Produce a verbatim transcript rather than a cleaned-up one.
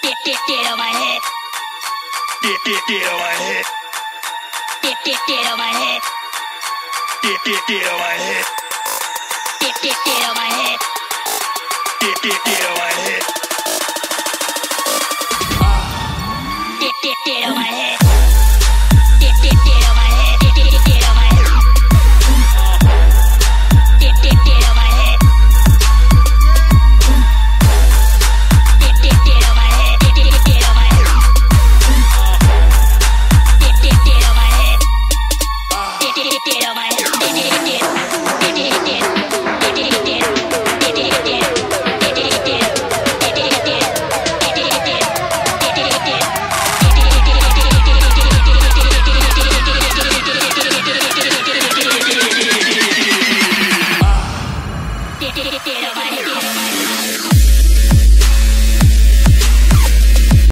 Get, get, get on my head. Get, get, get on my head. Get, get, get on my head. Get, get, get on my head. Get, get, get on my head. Get, get, get on my head.